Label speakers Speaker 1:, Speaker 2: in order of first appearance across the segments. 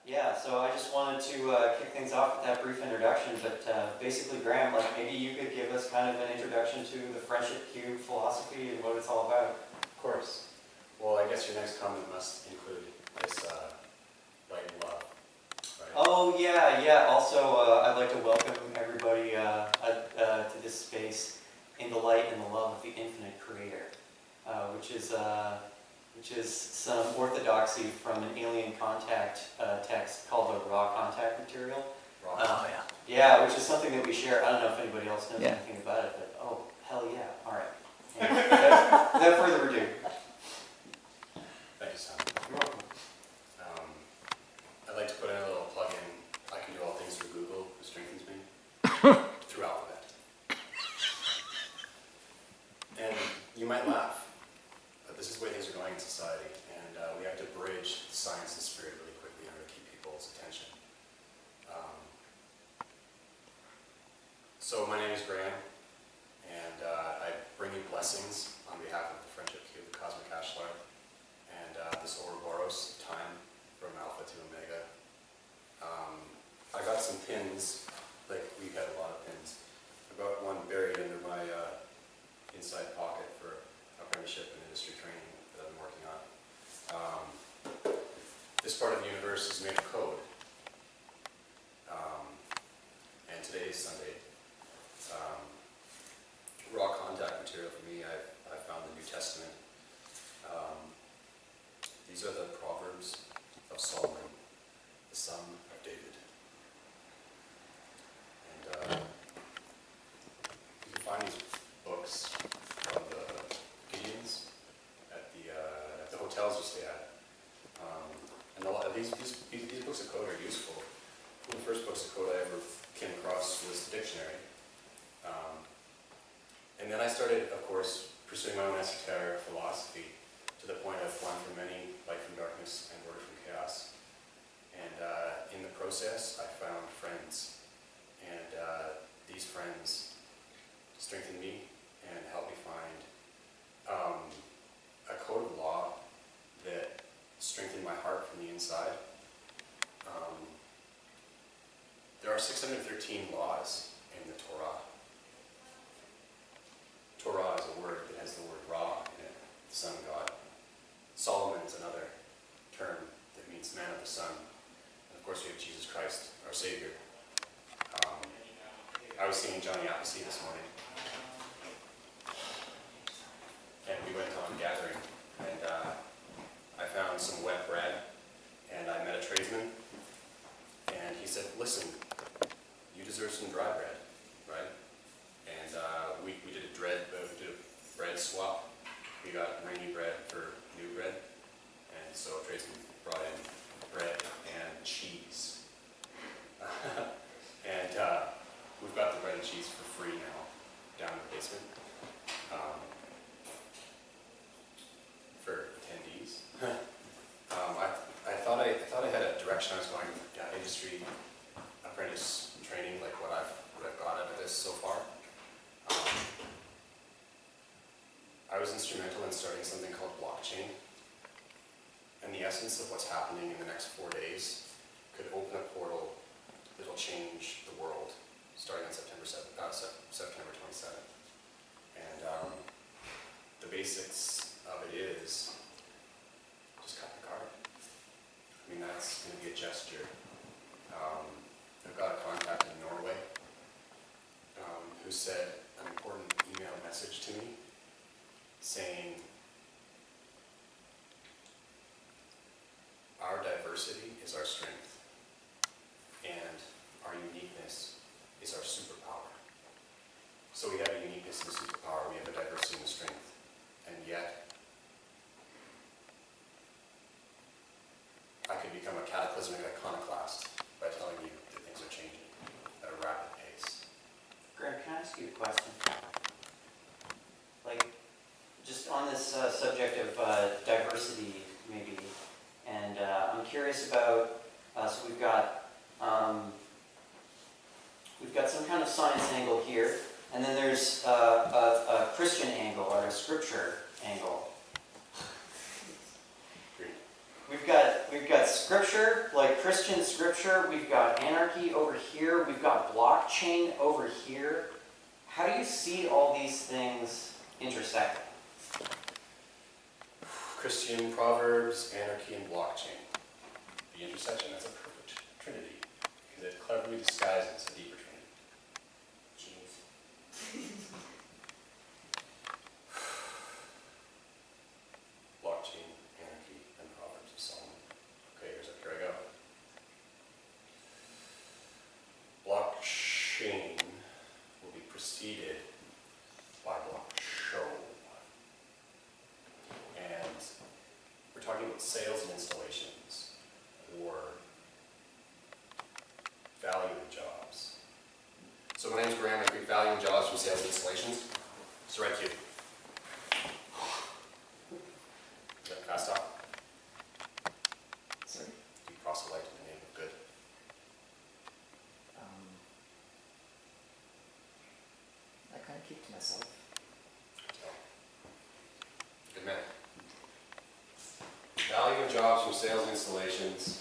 Speaker 1: Yeah, so I just wanted to kick things off with that brief introduction, but basically, Graeme, like maybe you could give us kind of an introduction to the Friendship Cube philosophy and what it's all about.
Speaker 2: Of course. Well, I guess your next comment must include this light and love, right?
Speaker 1: Oh, yeah. Also, I'd like to welcome everybody to this space in the light and the love of the infinite creator, which is some orthodoxy from an alien contact text called the raw contact material.
Speaker 2: Yeah.
Speaker 1: Yeah, which is something that we share. I don't know if anybody else knows anything about it, but oh, hell yeah. All right. Anyway, without further ado.
Speaker 2: Thank you, Simon. You're welcome. I'd like to put in a little plug-in. I can do all things through Google, who strengthens me, through Alphabet. And you might laugh, but this is the way things are going in society, and we have to bridge science and spirit really quickly in order to keep people's attention. So my name is Graeme, and I bring you blessings on behalf of the Friendship Cube, the Cosmic Ashlar, and this Ouroboros time from Alpha to Omega. I got some pins, like we had a lot of pins. I got one buried under my inside pocket for apprenticeship and industry training that I've been working on. This part of the universe is made of code. And today is Sunday. Raw contact material for me, I found the New Testament. These are the Proverbs of Solomon, the son of David. And you can find these books from the Gideons at the hotels you stay at. And a lot of these books of code are useful. One of the first books of code I ever came across was the dictionary. And then I started, of course, pursuing my own esoteric philosophy to the point of one from many, light from darkness, and order from chaos. And in the process, I found friends. And these friends strengthened me and helped me find a code of law that strengthened my heart from the inside. There are 613 laws in the Torah. Torah is a word that has the word Ra in it, the Son of God. Solomon is another term that means man of the sun. And of course we have Jesus Christ, our Savior. I was singing Johnny Appleseed this morning. And we went on gathering. And I found some wet bread. And I met a tradesman. And he said, listen, you deserve some dry bread, right? And we did a bread swap. We got rainy bread for new bread. And so a tradesman brought in bread and cheese. And we've got the bread and cheese for free now down in the basement for attendees. I thought I had a direction I was going, industry, apprentice training, like what I've got out of this so far. I was instrumental in starting something called blockchain, and the essence of what's happening in the next 4 days could open a portal that'll change the world, starting on September 27th. And the basics of it is just cut the card. I mean, that's going to be a gesture. I've got a contact in Norway who said an important email message to me saying, our diversity is our strength, and our uniqueness is our superpower. So we have a uniqueness and a superpower, we have a diversity and a strength, and yet I could become a cataclysmic iconoclast by telling you that things are changing at a rapid pace.
Speaker 1: Graeme, can I ask you a question? Like, just on this subject of diversity, maybe, and I'm curious about, so we've got some kind of science angle here, and then there's a Christian angle or a scripture angle. we've got scripture, like Christian scripture. We've got anarchy over here. We've got blockchain over here. How do you see all these things intersecting?
Speaker 2: Christian proverbs, anarchy, and blockchain. The intersection, that's a perfect trinity, because it cleverly disguises a deeper trinity.
Speaker 1: Jeez.
Speaker 2: Blockchain, anarchy, and proverbs of Solomon. Okay, here I go. Blockchain will be preceded by block show. And we're talking about sales and installations, or value in jobs. So my name is Graeme. I create value in jobs from sales and installations. So right to you. Is that fast talk?
Speaker 1: Sorry.
Speaker 2: You proselyte in the name of good.
Speaker 1: I kind of keep to myself.
Speaker 2: Good man. Value in jobs from sales and installations.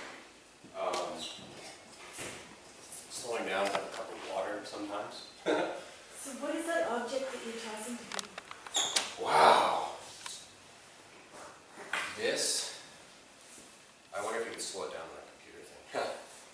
Speaker 2: Slowing down to have a cup of water sometimes.
Speaker 3: So what is that object that you're tossing to people?
Speaker 2: Wow. This, I wonder if you can slow it down on that computer thing.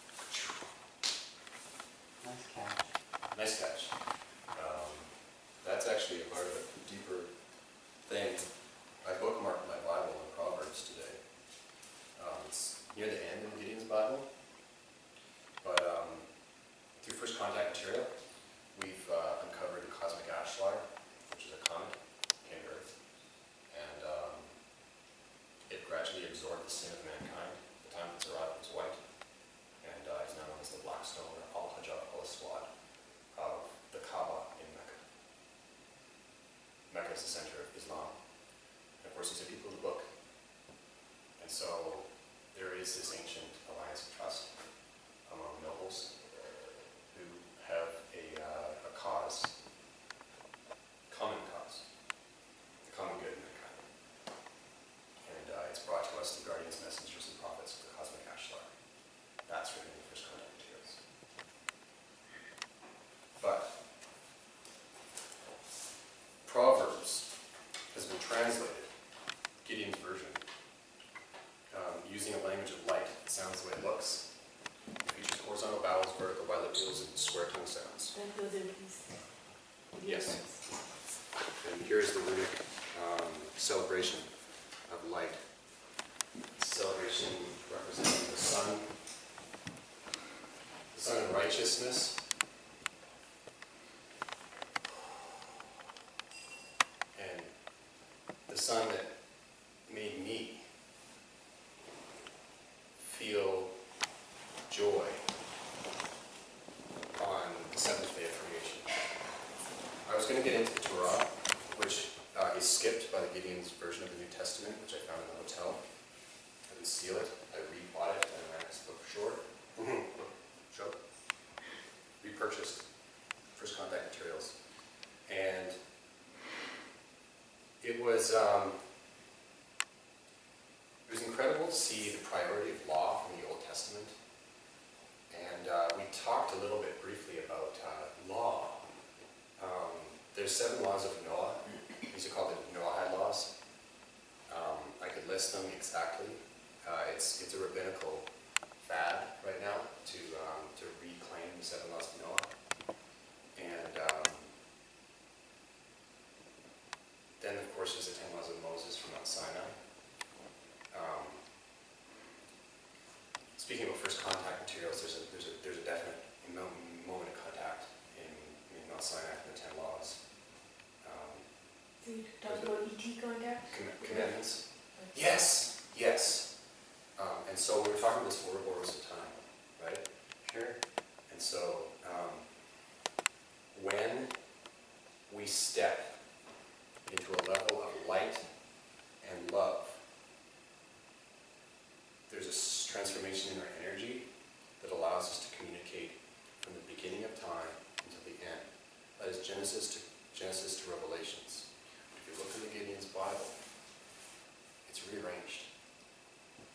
Speaker 1: Nice catch.
Speaker 2: Nice catch. That's actually a part of a deeper thing. I bookmarked my Bible in Proverbs today. It's near the end of Gideon's Bible. But through first contact material, we've uncovered the cosmic ash slide, which is a comet, came to Earth. And it gradually absorbed the sin of mankind. The time it's arrived, it was white. And is now known as the Black Stone, or Al-Hajjab al-Aswad, of the Kaaba in Mecca. Mecca is the center of Islam. And of course, these are people of the book. And so there is this ancient alliance of trust among nobles who have a cause, common cause, the common good in mankind. And it's brought to us through guardians, messengers, and prophets of the cosmic ash slide. That's written in the first contact materials. But Proverbs has been translated, Gideon's version, using a language of light that sounds the way it looks. It features horizontal vowels, vertical bilabials, and square tongue sounds.
Speaker 3: Like those are these.
Speaker 2: Yes. And here's the runic celebration of light. Celebration representing the sun of righteousness. And the sun that made me feel joy on the seventh day of creation. I was going to get into the Torah, which is skipped by the Gideon's version of the New Testament, which I found in the hotel. I didn't steal it. I rebought it and I asked, look short. Show. Repurchased. First contact materials. And it was incredible to see the priority of law from the Old Testament. And we talked a little bit briefly about law. There's 7 laws of Noah. These are called the Noahide laws. I could list them exactly. It's a rabbinical fad right now to reclaim the 7 laws of Noah. And then, of course, there's the 10 laws of Moses from Mount Sinai. Speaking about first contact materials, there's a definite moment of contact in Mount Sinai from the 10 laws.
Speaker 3: So you talked about ET contact?
Speaker 2: Commandments. Yes, yes. And so we were talking about this for Ouroboros of time, right?
Speaker 1: Sure.
Speaker 2: And so when we step into a level of light and love, there's a transformation in our energy that allows us to communicate from the beginning of time until the end. That is Genesis to Revelations. If you look in the Gideon's Bible, it's rearranged.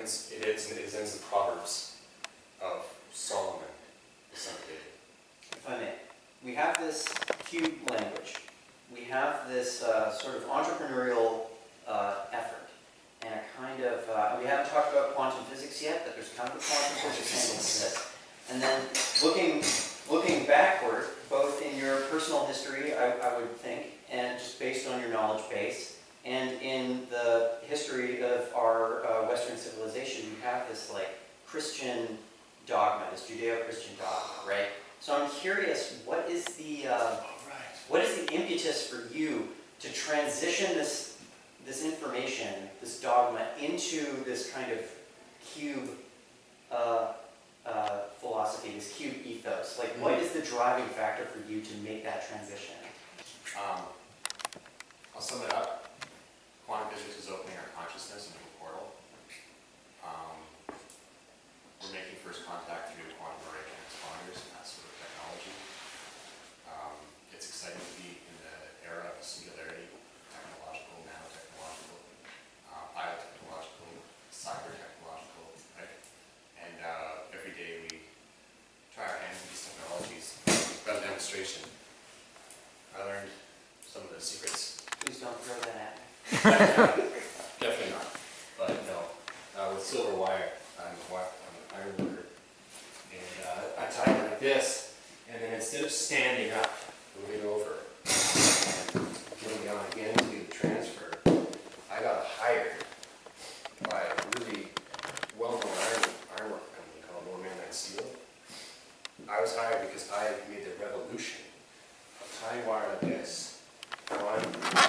Speaker 2: ends the Proverbs of Solomon, the son of David.
Speaker 1: If I may, we have this cube language. We have this sort of entrepreneurial effort, and a kind of, we haven't talked about quantum physics yet, but there's kind of a quantum physics angle to this. And then looking backward, both in your personal history, I would think, and just based on your knowledge base, and in the history of our Western civilization, you have this like Christian dogma, this Judeo-Christian dogma, right? So I'm curious, what is the impetus for you to transition this information, this dogma, into this kind of cube philosophy, this cube ethos? Like, what is the driving factor for you to make that transition?
Speaker 2: I'll sum it up. Quantum physics is opening our consciousness into a portal. We're making first contact through quantum array transponders and that sort of technology. It's exciting to be in the era of singularity, technological, nanotechnological, biotechnological, cyber-technological, right? And every day we try our hands at these technologies. Got a demonstration. I learned some of the secrets.
Speaker 1: Please don't throw that at me.
Speaker 2: Definitely not. But no, with silver wire, I'm an iron worker. And I tie it like this, and then instead of standing up, moving over, and getting down again to do the transfer, I got hired by a really well-known ironwork company called Lower Mainland Steel. I was hired because I made the revolution of tying wire like this. One,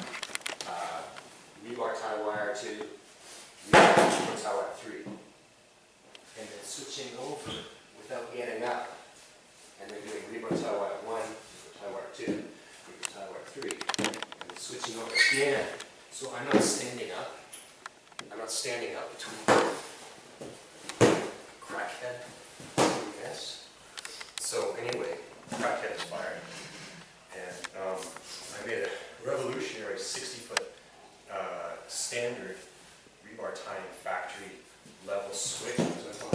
Speaker 2: rebar tie wire 2, rebar tie wire 3. And then switching over without getting up. And then doing rebar tie wire 1, rebar tie wire 2, rebar tie wire 3. And then switching over again. So I'm not standing up. I'm not standing up between crackhead and this. So anyway, crackhead is fired. And I made a revolutionary 60-foot standard rebar tying factory level switch. So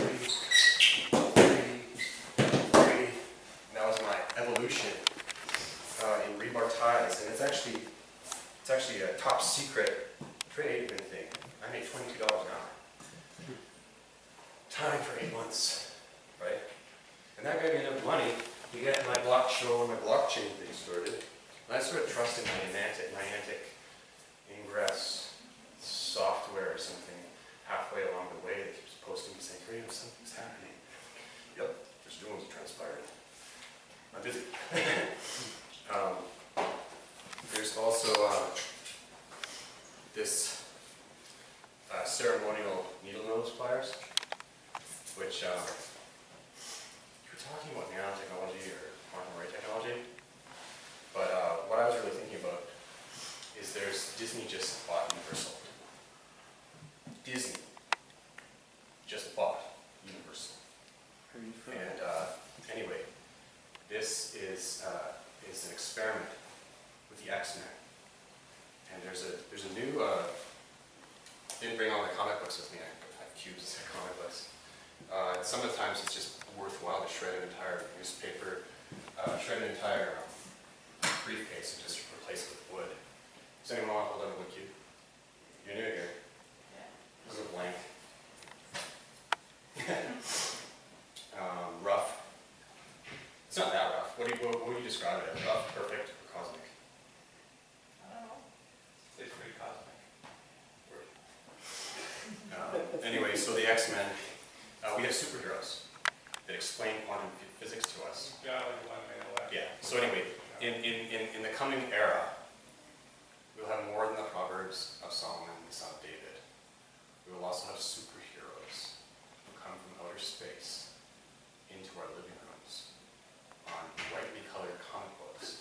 Speaker 2: 3. And that was my evolution in rebar ties, and it's actually a top secret trade thing. I made $22 an hour. Time for 8 months, right? And that got me enough money to get my blockchain thing started. And I started trusting my Niantic ingress software or something halfway along the way that keeps posting and saying, Graeme, something's happening. Yep, there's drones transpiring. I'm busy. There's also this ceremonial needle nose pliers, which you were talking about nanotechnology or quantum array technology. But what I was really thinking about is Disney just bought Universal. Disney just bought Universal. And anyway, this is an experiment with the X-Men. And there's a new, didn't bring all my comic books with me, I have cubes of comic books. Some of the times it's just worthwhile to shred an entire newspaper, shred an entire briefcase and just replace it with wood. Does anyone want to hold on a wood cube? You're new here.
Speaker 1: Yeah.
Speaker 2: This is a blank. Rough. It's not that rough. What would you describe it as? Rough, perfect, or cosmic?
Speaker 1: I don't know. It's pretty cosmic.
Speaker 2: Anyway, so the X-Men, we have superheroes that explain quantum physics to us. Yeah. So anyway, in the coming era, we'll have more than the Proverbs of Solomon, the son of David. We will also have superheroes who come from outer space into our living rooms on brightly colored comic books,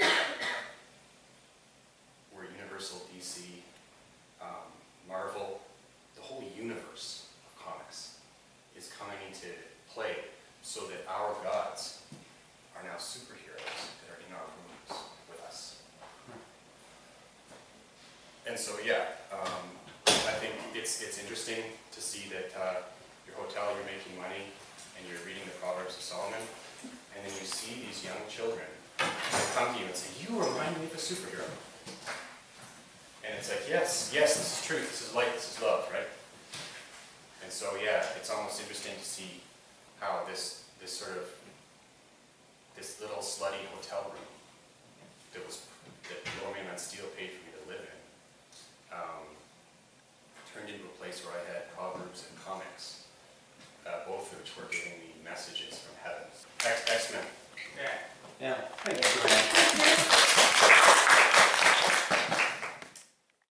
Speaker 2: where Universal, DC, Marvel, the whole universe of comics is coming into play so that our gods are now superheroes that are in our rooms with us. And so, yeah, I think it's interesting to see see that your hotel, you're making money, and you're reading the Proverbs of Solomon, and then you see these young children that come to you and say, you remind me of a superhero. And it's like, yes, yes, this is truth, this is light, this is love, right? And so, yeah, it's almost interesting to see how this little slutty hotel room that Graeme and Steele paid for me to live in, turned into a place where I had proverbs and comics, both of which were giving me messages from heaven. X-Men.
Speaker 1: Yeah. Thank you, Graeme.